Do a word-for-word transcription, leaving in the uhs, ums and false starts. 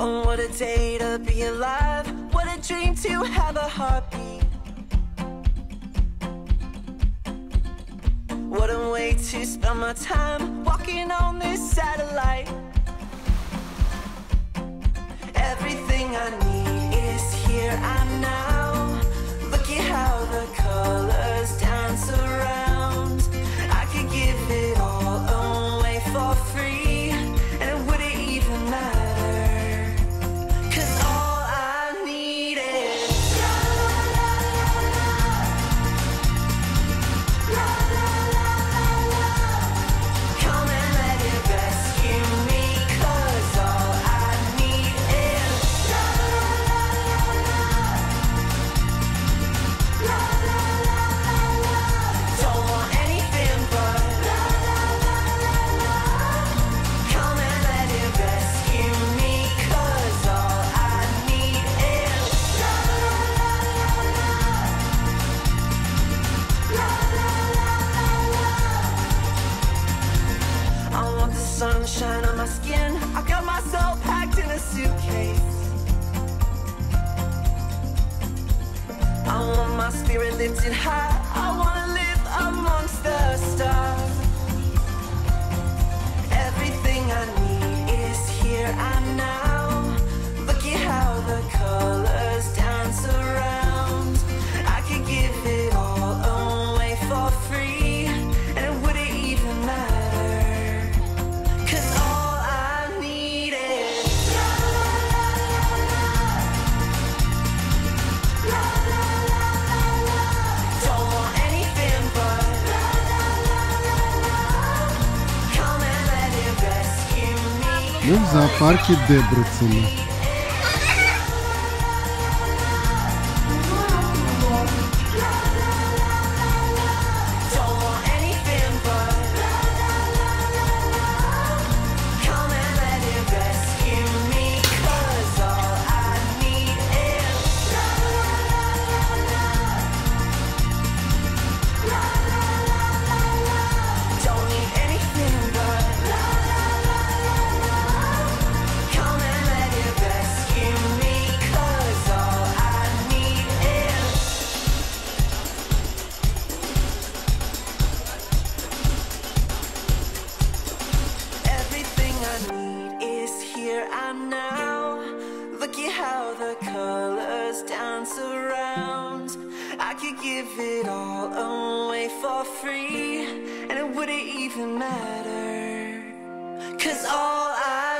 Oh, what a day to be alive. What a dream to have a heartbeat. What a way to spend my time walking on this satellite. Everything I need is here and now. Look at how the colors dance around. I could give it all away for free, and would it even matter? 'Cause all I need is la la la la la la la la. Come and let it rescue me, 'cause all I need is la la la la la la la la. Don't want anything but la la la la la. Come and let it rescue me, 'cause all I need is la la la la la la la la. I want the sunshine on my skin. I got my soul packed in a suitcase. I want my spirit lifted high. I wanna live amongst the stars. Everything I need is here and now. Look at how the colors dance around. I could give it all away for free, and would it even matter? 'Cause all I need is la la la la la la la la la. Don't want anything but la la la la la. Come and let it rescue me. Мы в зоопарке Дебрецена. Don't want anything but la la la la la. Come and let it rescue me, 'cause all I need is la la la la la la la la la la. Don't need anything but la la la la la. Come and let it rescue me, 'cause all I need is everything I need is here and now. Look at how the colors dance around. I could give it all away for free, and it wouldn't even matter. 'Cause all I